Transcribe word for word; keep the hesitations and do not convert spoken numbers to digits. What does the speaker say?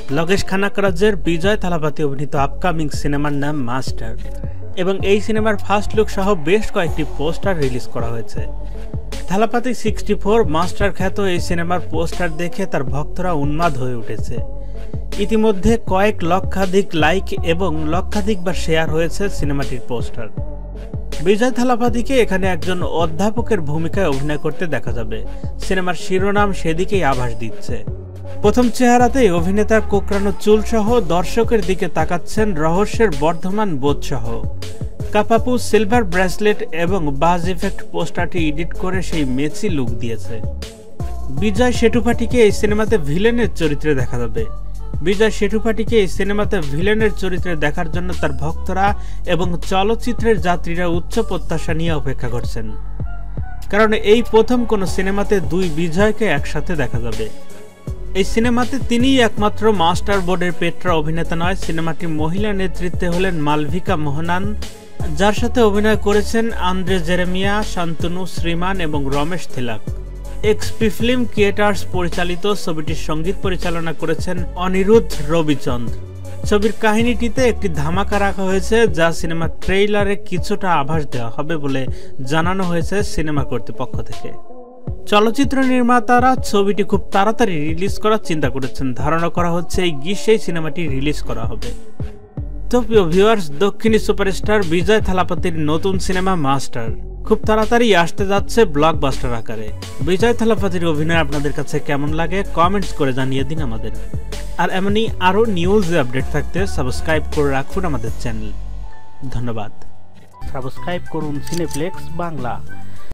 लोकेश खानाकराजेर विजय थालापाती अभिनीत अपकामिंग सिनेमार नाम मास्टार एवं এই সিনেমার ফার্স্ট লুক সহ বেশ কয়েকটি পোস্টার রিলিজ করা হয়েছে। থালাপাতি সিক্সটি ফোর মাস্টার খ্যাত এই সিনেমার পোস্টার দেখে তার ভক্তরা উন্মাদ হয়ে উঠেছে। ইতিমধ্যে কয়েক লক্ষাধিক লাইক এবং লক্ষাধিক বার শেয়ার হয়েছে সিনেমাটির পোস্টার। বিজয় থালাপাতিকে এখানে একজন অধ্যাপকের ভূমিকায় অভিনয় করতে দেখা যাবে। সিনেমার শিরোনাম সেদিকেই আভাস দিচ্ছে। প্রথম চেহারাতেই অভিনেতার কোকড়ানো চুল সহ দর্শকের দিকে তাকাচ্ছেন রহস্যের বর্ধমান বোধ সহ। কাপাপু সিলভার ব্রেসলেট এবং বাজ ইফেক্ট পোস্টারটি এডিট করে সেই মেচি লুক দিয়েছে। বিজয় সেঠুপাঠিকে এই সিনেমাতে ভিলেনের চরিত্রে দেখা যাবে। বিজয় সেঠুপাঠিকে এই সিনেমাতে ভিলেনের চরিত্রে দেখার জন্য তার ভক্তরা এবং চলচ্চিত্রের যাত্রীরা উচ্চ প্রত্যাশা নিয়ে অপেক্ষা করছেন, কারণ এই প্রথম কোনো সিনেমাতে দুই বিজয়কে একসাথে দেখা যাবে। এই সিনেমাতে তিনিই একমাত্র মাস্টার বোর্ডের পেট্রা অভিনেতা নয়। সিনেমাটি মহিলা নেতৃত্বে হলেন মালভিকা মোহনান, যার সাথে অভিনয় করেছেন আন্দ্রে জেরেমিয়া, শান্তনু, শ্রীমান এবং Ramesh Thilak. XP film creators পরিচালিত ছবিটির সঙ্গীত পরিচালনা করেছেন অনিরুদ্ধ রবিচন্দ্র। ছবির কাহিনীটিতে একটি ধামাকা রাখা হয়েছে, যা সিনেমার ট্রেইলারে কিছুটা আভাস দেওয়া হবে বলে জানানো হয়েছে সিনেমা কর্তৃপক্ষ থেকে। চলচ্চিত্র নির্মাতারা ছবিটি খুব তাড়াতাড়ি রিলিজ করার চিন্তা করেছেন। ধারণা করা হচ্ছে এই গ্রীষ্মেই সিনেমাটি রিলিজ করা হবে। তো প্রিয় ভিউয়ার্স, দক্ষিণী সুপারস্টার বিজয় থালাপাতির নতুন সিনেমা মাস্টার খুব তাড়াতাড়ি আসতে যাচ্ছে ব্লকবাস্টার আকারে। বিজয় থালাপাতির অভিনয় আপনাদের কাছে কেমন লাগে কমেন্টস করে জানিয়ে দিন আমাদের। আর এমনই আরও নিউজ আপডেট থাকতে সাবস্ক্রাইব করে রাখুন আমাদের চ্যানেল। ধন্যবাদ। সাবস্ক্রাইব করুন সিনেপ্লেক্স বাংলা।